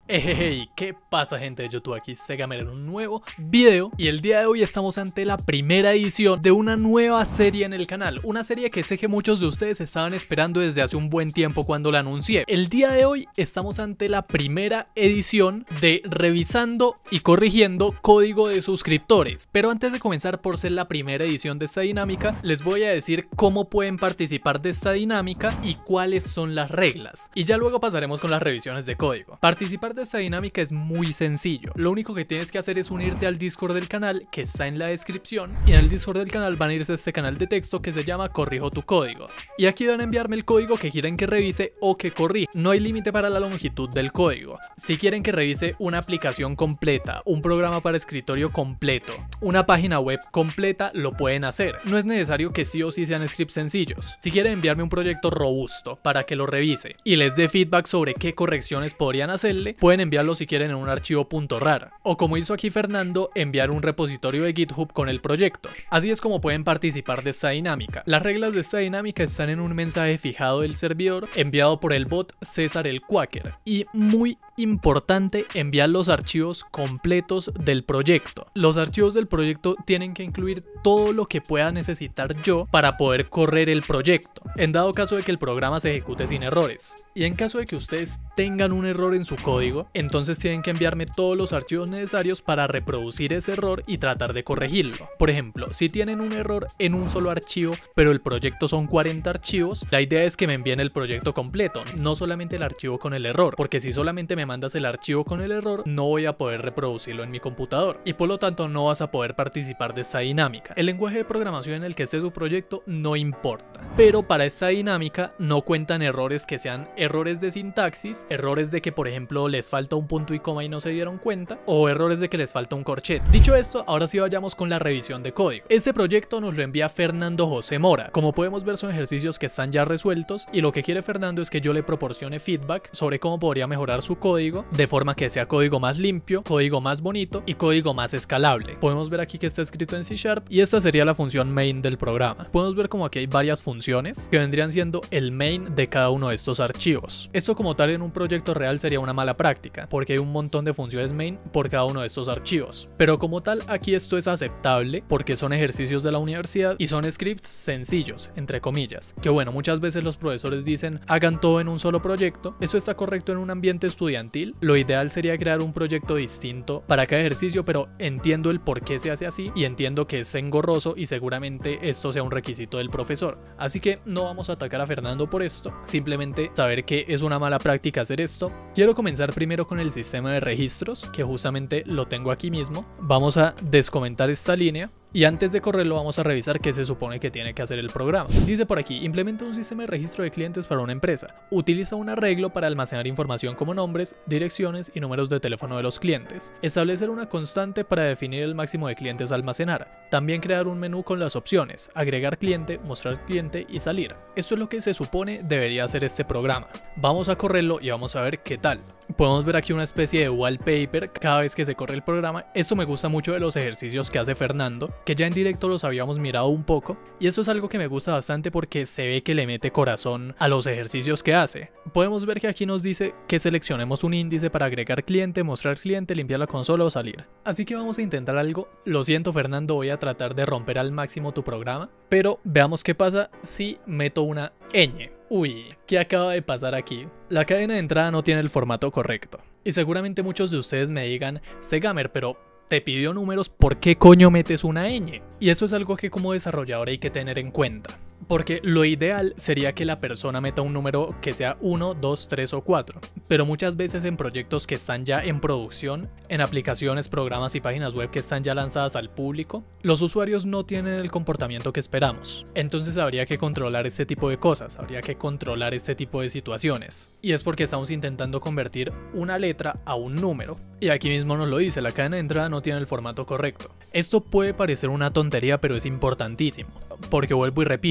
Hey, ¿qué pasa, gente de YouTube? Aquí Segamer en un nuevo video y el día de hoy estamos ante la primera edición de una nueva serie en el canal, una serie que sé que muchos de ustedes estaban esperando desde hace un buen tiempo cuando la anuncié. El día de hoy estamos ante la primera edición de revisando y corrigiendo código de suscriptores, pero antes de comenzar, por ser la primera edición de esta dinámica, les voy a decir cómo pueden participar de esta dinámica y cuáles son las reglas, y ya luego pasaremos con las revisiones de código. Participar de esta dinámica es muy sencillo. Lo único que tienes que hacer es unirte al Discord del canal, que está en la descripción, y en el Discord del canal van a irse a este canal de texto que se llama Corrijo tu código, y aquí van a enviarme el código que quieren que revise o que corrija. No hay límite para la longitud del código. Si quieren que revise una aplicación completa, un programa para escritorio completo, una página web completa, lo pueden hacer. No es necesario que sí o sí sean scripts sencillos. Si quieren enviarme un proyecto robusto para que lo revise y les dé feedback sobre qué correcciones podrían hacerle, pueden enviarlo si quieren en un archivo .rar, o como hizo aquí Fernando, enviar un repositorio de GitHub con el proyecto. Así es como pueden participar de esta dinámica. Las reglas de esta dinámica están en un mensaje fijado del servidor enviado por el bot César el Quaker, y muy importante, enviar los archivos completos del proyecto. Los archivos del proyecto tienen que incluir todo lo que pueda necesitar yo para poder correr el proyecto, en dado caso de que el programa se ejecute sin errores. Y en caso de que ustedes tengan un error en su código, entonces tienen que enviarme todos los archivos necesarios para reproducir ese error y tratar de corregirlo. Por ejemplo, si tienen un error en un solo archivo, pero el proyecto son 40 archivos, la idea es que me envíen el proyecto completo, no solamente el archivo con el error, porque si solamente me mandas el archivo con el error, no voy a poder reproducirlo en mi computador, y por lo tanto no vas a poder participar de esta dinámica. El lenguaje de programación en el que esté su proyecto no importa, pero para esta dinámica no cuentan errores que sean errores de sintaxis, errores de que por ejemplo les falta un punto y coma y no se dieron cuenta, o errores de que les falta un corchete. Dicho esto, ahora sí vayamos con la revisión de código. Este proyecto nos lo envía Fernando José Mora. Como podemos ver, son ejercicios que están ya resueltos, y lo que quiere Fernando es que yo le proporcione feedback sobre cómo podría mejorar su código de forma que sea código más limpio, código más bonito y código más escalable. Podemos ver aquí que está escrito en C# y esta sería la función main del programa. Podemos ver como aquí hay varias funciones que vendrían siendo el main de cada uno de estos archivos. Esto como tal en un proyecto real sería una mala práctica, porque hay un montón de funciones main por cada uno de estos archivos, pero como tal aquí esto es aceptable porque son ejercicios de la universidad y son scripts sencillos, entre comillas, que bueno, muchas veces los profesores dicen hagan todo en un solo proyecto. Eso está correcto en un ambiente estudiantil. Lo ideal sería crear un proyecto distinto para cada ejercicio, pero entiendo el por qué se hace así y entiendo que es engorroso y seguramente esto sea un requisito del profesor, así que no vamos a atacar a Fernando por esto, simplemente saber que es una mala práctica hacer esto. Quiero comenzar primero con el sistema de registros, que justamente lo tengo aquí mismo. Vamos a descomentar esta línea y antes de correrlo vamos a revisar qué se supone que tiene que hacer el programa. Dice por aquí: implementa un sistema de registro de clientes para una empresa. Utiliza un arreglo para almacenar información como nombres, direcciones y números de teléfono de los clientes. Establecer una constante para definir el máximo de clientes a almacenar. También crear un menú con las opciones: agregar cliente, mostrar cliente y salir. Esto es lo que se supone debería hacer este programa. Vamos a correrlo y vamos a ver qué tal. Podemos ver aquí una especie de wallpaper cada vez que se corre el programa. Esto me gusta mucho de los ejercicios que hace Fernando, que ya en directo los habíamos mirado un poco, y esto es algo que me gusta bastante porque se ve que le mete corazón a los ejercicios que hace. Podemos ver que aquí nos dice que seleccionemos un índice para agregar cliente, mostrar cliente, limpiar la consola o salir. Así que vamos a intentar algo. Lo siento, Fernando, voy a tratar de romper al máximo tu programa, pero veamos qué pasa si meto una ñ. Uy, ¿qué acaba de pasar aquí? La cadena de entrada no tiene el formato correcto. Y seguramente muchos de ustedes me digan: Segamer, pero te pidió números, ¿por qué coño metes una ñ? Y eso es algo que como desarrollador hay que tener en cuenta, porque lo ideal sería que la persona meta un número que sea 1, 2, 3 o 4, pero muchas veces en proyectos que están ya en producción, en aplicaciones, programas y páginas web que están ya lanzadas al público, los usuarios no tienen el comportamiento que esperamos. Entonces habría que controlar este tipo de cosas, habría que controlar este tipo de situaciones, y es porque estamos intentando convertir una letra a un número, y aquí mismo nos lo dice: la cadena de entrada no tiene el formato correcto. Esto puede parecer una tontería, pero es importantísimo, porque vuelvo y repito,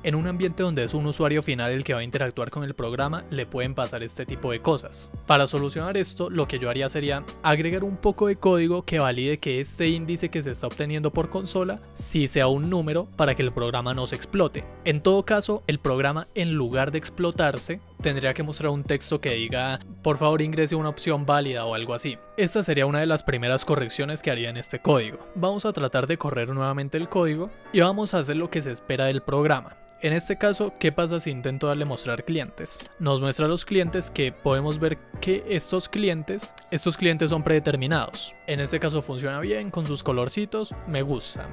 en un ambiente donde es un usuario final el que va a interactuar con el programa, le pueden pasar este tipo de cosas. Para solucionar esto, lo que yo haría sería agregar un poco de código que valide que este índice que se está obteniendo por consola sí sea un número para que el programa no se explote. En todo caso, el programa, en lugar de explotarse, tendría que mostrar un texto que diga por favor ingrese una opción válida o algo así. Esta sería una de las primeras correcciones que haría en este código. Vamos a tratar de correr nuevamente el código y vamos a hacer lo que se espera del programa. En este caso, ¿qué pasa si intento darle mostrar clientes? Nos muestra los clientes que podemos ver que estos clientes son predeterminados. En este caso funciona bien con sus colorcitos, me gusta.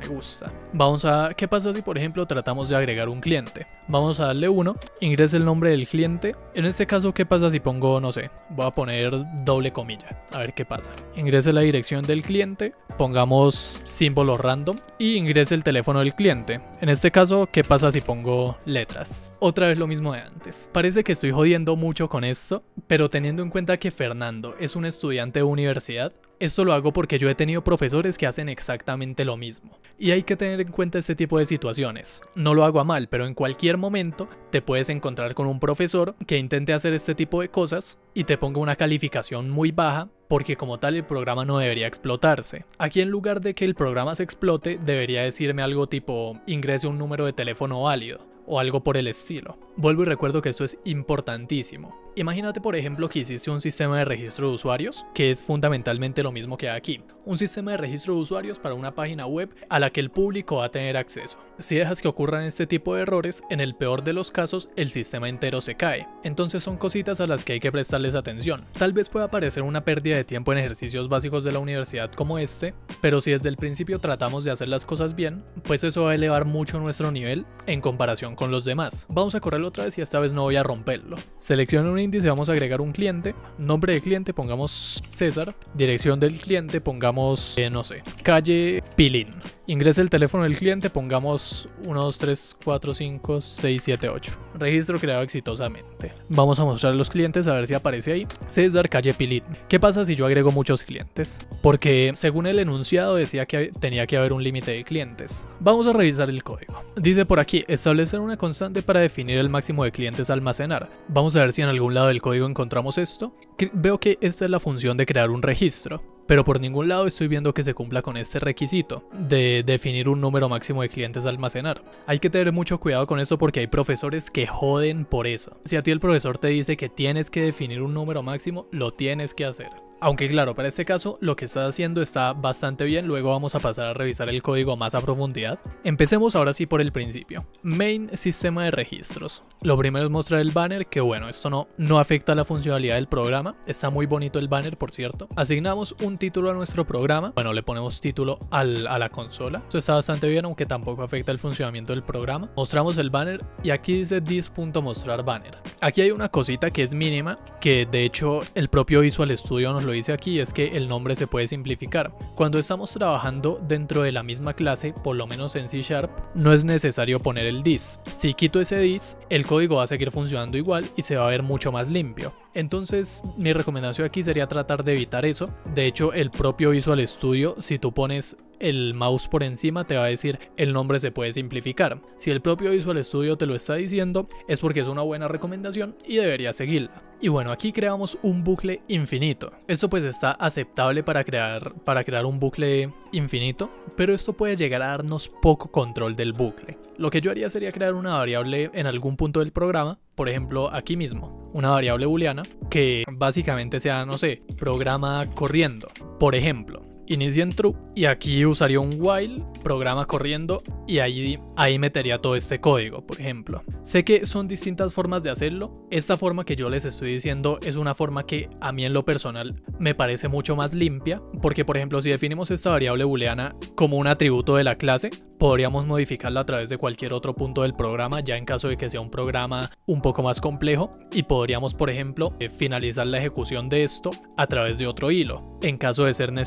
¿Qué pasa si por ejemplo tratamos de agregar un cliente? Vamos a darle uno, ingrese el nombre del cliente. En este caso, ¿qué pasa si pongo, no sé, voy a poner doble comilla, a ver qué pasa. Ingrese la dirección del cliente, pongamos símbolos random y ingrese el teléfono del cliente. En este caso, ¿qué pasa si pongo letras? Otra vez lo mismo de antes. Parece que estoy jodiendo mucho con esto, pero teniendo en cuenta que Fernando es un estudiante de universidad, esto lo hago porque yo he tenido profesores que hacen exactamente lo mismo. Y hay que tener en cuenta este tipo de situaciones. No lo hago a mal, pero en cualquier momento te puedes encontrar con un profesor que intente hacer este tipo de cosas y te ponga una calificación muy baja porque como tal el programa no debería explotarse. Aquí en lugar de que el programa se explote, debería decirme algo tipo ingrese un número de teléfono válido o algo por el estilo. Vuelvo y recuerdo que esto es importantísimo. Imagínate por ejemplo que hiciste un sistema de registro de usuarios, que es fundamentalmente lo mismo que hay aquí. Un sistema de registro de usuarios para una página web a la que el público va a tener acceso. Si dejas que ocurran este tipo de errores, en el peor de los casos el sistema entero se cae. Entonces son cositas a las que hay que prestarles atención. Tal vez pueda parecer una pérdida de tiempo en ejercicios básicos de la universidad como este, pero si desde el principio tratamos de hacer las cosas bien, pues eso va a elevar mucho nuestro nivel en comparación con los demás. Vamos a correrlo otra vez y esta vez no voy a romperlo. Selecciona un índice, vamos a agregar un cliente, nombre de cliente pongamos César, dirección del cliente pongamos, no sé, calle Pilín. Ingrese el teléfono del cliente, pongamos 1, 2, 3, 4, 5, 6, 7, 8. Registro creado exitosamente. Vamos a mostrar a los clientes a ver si aparece ahí. César, calle Pilín. ¿Qué pasa si yo agrego muchos clientes? Porque según el enunciado decía que tenía que haber un límite de clientes. Vamos a revisar el código. Dice por aquí, establecer una constante para definir el máximo de clientes a almacenar. Vamos a ver si en algún lado del código encontramos esto. Veo que esta es la función de crear un registro, pero por ningún lado estoy viendo que se cumpla con este requisito de definir un número máximo de clientes a almacenar. Hay que tener mucho cuidado con esto porque hay profesores que joden por eso. Si a ti el profesor te dice que tienes que definir un número máximo, lo tienes que hacer. Aunque claro, para este caso lo que estás haciendo está bastante bien, luego vamos a pasar a revisar el código más a profundidad. Empecemos ahora sí por el principio. Main sistema de registros. Lo primero es mostrar el banner, que bueno, esto no afecta a la funcionalidad del programa. Está muy bonito el banner, por cierto. Asignamos un título a nuestro programa. Bueno, le ponemos título a la consola. Esto está bastante bien, aunque tampoco afecta el funcionamiento del programa. Mostramos el banner y aquí dice this.mostrar banner. Aquí hay una cosita que es mínima, que de hecho el propio Visual Studio nos lo dice aquí, es que el nombre se puede simplificar. Cuando estamos trabajando dentro de la misma clase, por lo menos en C#, no es necesario poner el this. Si quito ese this, el código va a seguir funcionando igual y se va a ver mucho más limpio. Entonces mi recomendación aquí sería tratar de evitar eso. De hecho el propio Visual Studio, si tú pones el mouse por encima, te va a decir el nombre se puede simplificar. Si el propio Visual Studio te lo está diciendo, es porque es una buena recomendación y deberías seguirla. Y bueno, aquí creamos un bucle infinito. Esto pues está aceptable para crear un bucle infinito, pero esto puede llegar a darnos poco control del bucle. Lo que yo haría sería crear una variable en algún punto del programa, por ejemplo aquí mismo, una variable booleana que básicamente sea, no sé, programa corriendo, por ejemplo. Inicia en true y aquí usaría un while, programa corriendo y ahí metería todo este código, por ejemplo. Sé que son distintas formas de hacerlo. Esta forma que yo les estoy diciendo es una forma que a mí en lo personal me parece mucho más limpia, porque por ejemplo si definimos esta variable booleana como un atributo de la clase, podríamos modificarla a través de cualquier otro punto del programa, ya en caso de que sea un programa un poco más complejo, y podríamos por ejemplo finalizar la ejecución de esto a través de otro hilo, en caso de ser necesario.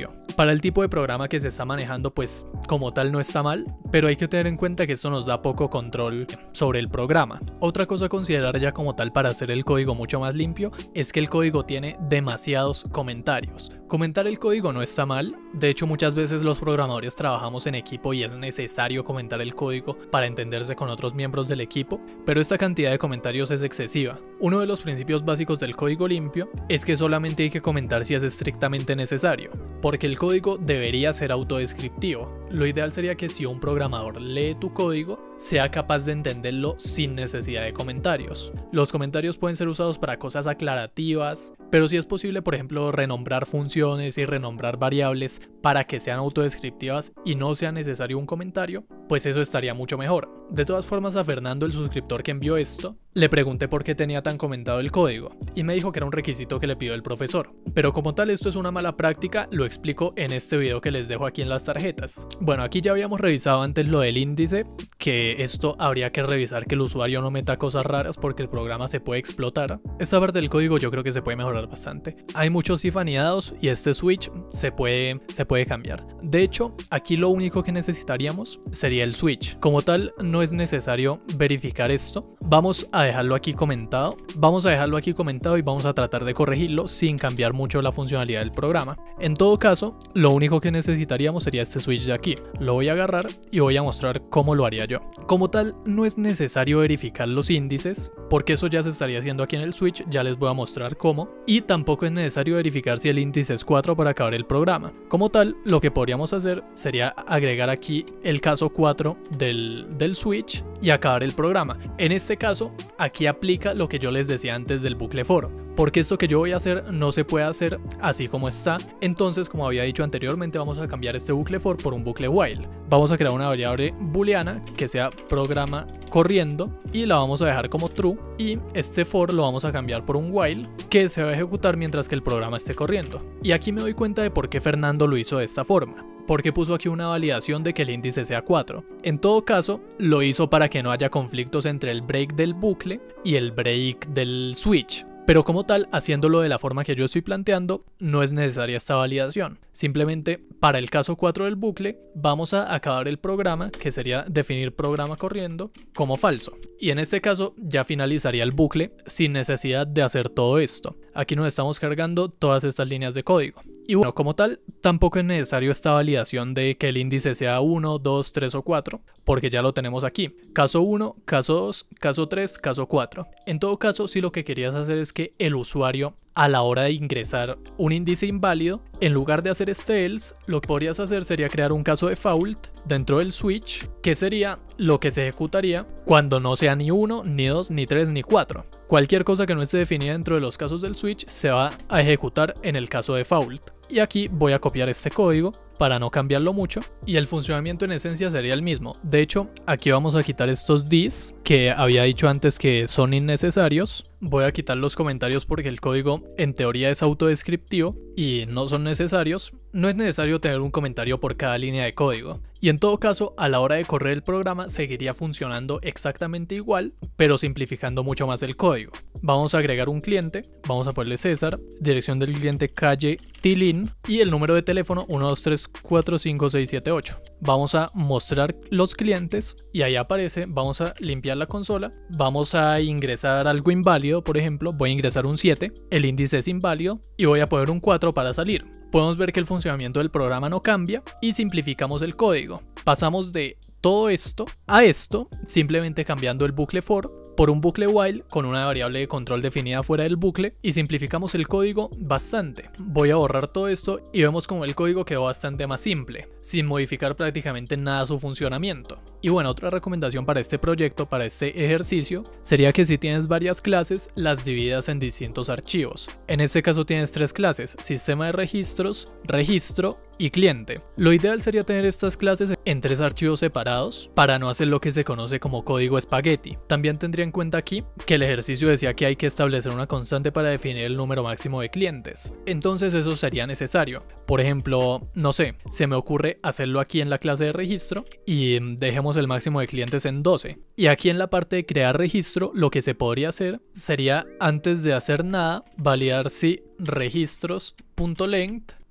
necesario. Para el tipo de programa que se está manejando, pues como tal no está mal, pero hay que tener en cuenta que esto nos da poco control sobre el programa. Otra cosa a considerar ya como tal para hacer el código mucho más limpio es que el código tiene demasiados comentarios. Comentar el código no está mal, de hecho muchas veces los programadores trabajamos en equipo y es necesario comentar el código para entenderse con otros miembros del equipo, pero esta cantidad de comentarios es excesiva. Uno de los principios básicos del código limpio es que solamente hay que comentar si es estrictamente necesario, porque el código debería ser autodescriptivo. Lo ideal sería que si un programador lee tu código, sea capaz de entenderlo sin necesidad de comentarios. Los comentarios pueden ser usados para cosas aclarativas, pero si es posible, por ejemplo, renombrar funciones y renombrar variables para que sean autodescriptivas y no sea necesario un comentario, pues eso estaría mucho mejor. De todas formas, a Fernando, el suscriptor que envió esto, le pregunté por qué tenía tan comentado el código y me dijo que era un requisito que le pidió el profesor. Pero como tal esto es una mala práctica, lo explico en este video que les dejo aquí en las tarjetas. Bueno, aquí ya habíamos revisado antes lo del índice, que esto habría que revisar que el usuario no meta cosas raras porque el programa se puede explotar. Esta parte del código yo creo que se puede mejorar bastante. Hay muchos if anidados y este switch se puede cambiar. De hecho, aquí lo único que necesitaríamos sería el switch. Como tal, no es necesario verificar esto. Vamos a dejarlo aquí comentado. Y vamos a tratar de corregirlo sin cambiar mucho la funcionalidad del programa. En todo caso, lo único que necesitaríamos sería este switch de aquí. Lo voy a agarrar y voy a mostrar cómo lo haría yo. Como tal, no es necesario verificar los índices, porque eso ya se estaría haciendo aquí en el switch, ya les voy a mostrar cómo. Y tampoco es necesario verificar si el índice es 4 para acabar el programa. Como tal, lo que podríamos hacer sería agregar aquí el caso 4 del switch y acabar el programa. En este caso, aquí aplica lo que yo les decía antes del bucle for, porque esto que yo voy a hacer no se puede hacer así como está. Entonces, como había dicho anteriormente, vamos a cambiar este bucle for por un bucle while. Vamos a crear una variable booleana que sea programa corriendo y la vamos a dejar como true, y este for lo vamos a cambiar por un while que se va a ejecutar mientras que el programa esté corriendo. Y aquí me doy cuenta de por qué Fernando lo hizo de esta forma, porque puso aquí una validación de que el índice sea 4. En todo caso, lo hizo para que no haya conflictos entre el break del bucle y el break del switch. Pero como tal, haciéndolo de la forma que yo estoy planteando, no es necesaria esta validación. Simplemente, para el caso 4 del bucle, vamos a acabar el programa, que sería definir programa corriendo, como falso. Y en este caso, ya finalizaría el bucle sin necesidad de hacer todo esto. Aquí nos estamos cargando todas estas líneas de código. Y bueno, como tal, tampoco es necesario esta validación de que el índice sea 1, 2, 3 o 4, porque ya lo tenemos aquí. Caso 1, caso 2, caso 3, caso 4. En todo caso, si lo que querías hacer es que el usuario, a la hora de ingresar un índice inválido, en lugar de hacer este else, lo que podrías hacer sería crear un caso default dentro del switch, que sería lo que se ejecutaría cuando no sea ni 1, ni 2, ni 3, ni 4. Cualquier cosa que no esté definida dentro de los casos del switch se va a ejecutar en el caso default. Y aquí voy a copiar este código para no cambiarlo mucho, y el funcionamiento en esencia sería el mismo. De hecho, aquí vamos a quitar estos this que había dicho antes que son innecesarios. Voy a quitar los comentarios porque el código en teoría es autodescriptivo y no son necesarios. No es necesario tener un comentario por cada línea de código. Y en todo caso, a la hora de correr el programa seguiría funcionando exactamente igual, pero simplificando mucho más el código. Vamos a agregar un cliente, vamos a ponerle César, dirección del cliente calle Tilín y el número de teléfono 123456778. Vamos a mostrar los clientes y ahí aparece. Vamos a limpiar la consola, vamos a ingresar algo inválido, por ejemplo, voy a ingresar un 7, el índice es inválido y voy a poner un 4 para salir. Podemos ver que el funcionamiento del programa no cambia y simplificamos el código. Pasamos de todo esto a esto, simplemente cambiando el bucle for por un bucle while con una variable de control definida fuera del bucle, y simplificamos el código bastante. Voy a borrar todo esto y vemos como el código quedó bastante más simple, sin modificar prácticamente nada su funcionamiento. Y bueno, otra recomendación para este proyecto, para este ejercicio, sería que si tienes varias clases, las dividas en distintos archivos. En este caso tienes 3 clases: sistema de registros, registro y cliente. Lo ideal sería tener estas clases en 3 archivos separados para no hacer lo que se conoce como código espagueti. También tendría en cuenta aquí que el ejercicio decía que hay que establecer una constante para definir el número máximo de clientes. Entonces eso sería necesario. Por ejemplo, no sé, se me ocurre hacerlo aquí en la clase de registro y dejemos el máximo de clientes en 12. Y aquí en la parte de crear registro, lo que se podría hacer sería, antes de hacer nada, validar si registros.length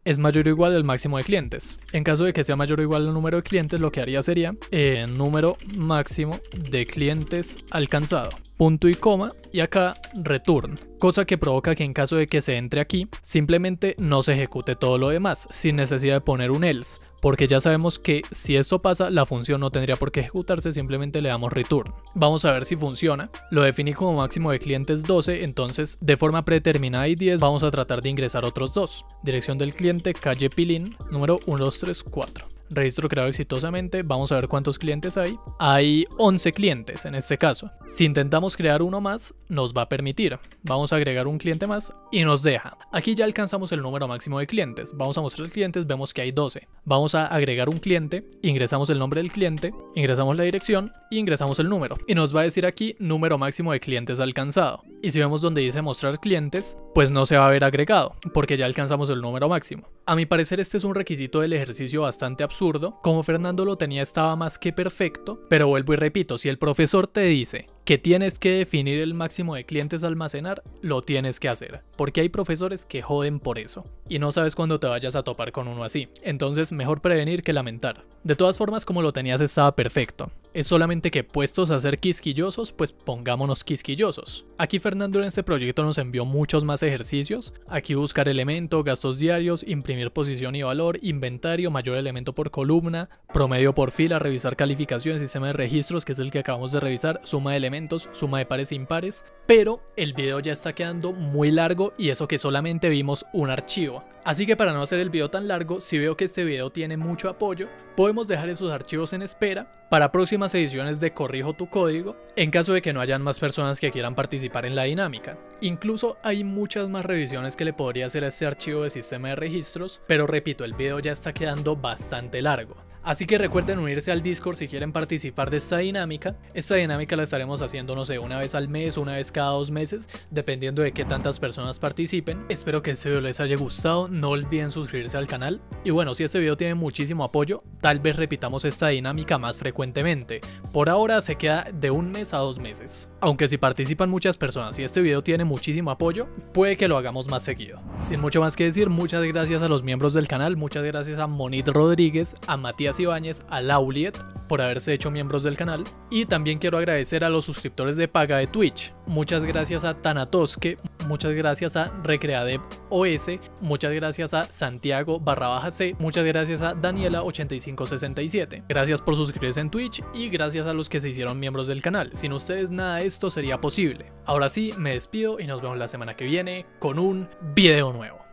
es mayor o igual al máximo de clientes. En caso de que sea mayor o igual al número de clientes, lo que haría sería número máximo de clientes alcanzado, punto y coma, y acá return, cosa que provoca que en caso de que se entre aquí, simplemente no se ejecute todo lo demás, sin necesidad de poner un else, porque ya sabemos que si esto pasa, la función no tendría por qué ejecutarse, simplemente le damos return. Vamos a ver si funciona. Lo definí como máximo de clientes 12, entonces de forma predeterminada y 10 vamos a tratar de ingresar otros dos. Dirección del cliente, calle Pilín, número 1234. Registro creado exitosamente, vamos a ver cuántos clientes hay. Hay 11 clientes en este caso. Si intentamos crear uno más, nos va a permitir. Vamos a agregar un cliente más y nos deja. Aquí ya alcanzamos el número máximo de clientes. Vamos a mostrar clientes, vemos que hay 12. Vamos a agregar un cliente, ingresamos el nombre del cliente, ingresamos la dirección y ingresamos el número. Y nos va a decir aquí número máximo de clientes alcanzado. Y si vemos donde dice mostrar clientes, pues no se va a ver agregado, porque ya alcanzamos el número máximo. A mi parecer este es un requisito del ejercicio bastante absurdo. Como Fernando lo tenía estaba más que perfecto, pero vuelvo y repito, si el profesor te dice que tienes que definir el máximo de clientes a almacenar, lo tienes que hacer, porque hay profesores que joden por eso, y no sabes cuándo te vayas a topar con uno así, entonces mejor prevenir que lamentar. De todas formas, como lo tenías estaba perfecto, es solamente que puestos a ser quisquillosos, pues pongámonos quisquillosos. Aquí Fernando en este proyecto nos envió muchos más ejercicios, aquí buscar elemento, gastos diarios, imprimir posición y valor, inventario, mayor elemento por columna, promedio por fila, revisar calificación, sistema de registros, que es el que acabamos de revisar, suma de elementos, suma de pares e impares, pero el video ya está quedando muy largo y eso que solamente vimos un archivo. Así que para no hacer el video tan largo, si veo que este video tiene mucho apoyo, podemos dejar esos archivos en espera para próximas ediciones de Corrijo tu Código, en caso de que no hayan más personas que quieran participar en la dinámica. Incluso hay muchas más revisiones que le podría hacer a este archivo de sistema de registros, pero repito, el video ya está quedando bastante largo. Así que recuerden unirse al Discord si quieren participar de esta dinámica. Esta dinámica la estaremos haciendo, no sé, una vez al mes, una vez cada 2 meses, dependiendo de qué tantas personas participen. Espero que este video les haya gustado, no olviden suscribirse al canal. Y bueno, si este video tiene muchísimo apoyo, tal vez repitamos esta dinámica más frecuentemente. Por ahora se queda de 1 mes a 2 meses. Aunque si participan muchas personas y este video tiene muchísimo apoyo, puede que lo hagamos más seguido. Sin mucho más que decir, muchas gracias a los miembros del canal, muchas gracias a Monit Rodríguez, a Matías Ibáñez, a Lauliet por haberse hecho miembros del canal, y también quiero agradecer a los suscriptores de paga de Twitch. Muchas gracias a Tanatoske, muchas gracias a Recreadev OS, muchas gracias a Santiago _C, muchas gracias a Daniela8567. Gracias por suscribirse en Twitch y gracias a los que se hicieron miembros del canal. Sin ustedes nada de esto sería posible. Ahora sí, me despido y nos vemos la semana que viene con un video nuevo.